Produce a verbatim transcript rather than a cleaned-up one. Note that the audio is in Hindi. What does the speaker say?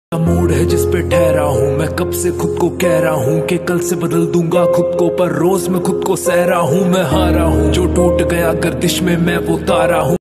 मूड है जिस पे ठहरा हूँ मैं, कब से खुद को कह रहा हूँ कि कल से बदल दूंगा खुद को, पर रोज मैं खुद को सह रहा हूँ मैं हारा हूँ। जो टूट गया गर्दिश में मैं वो तारा हूँ।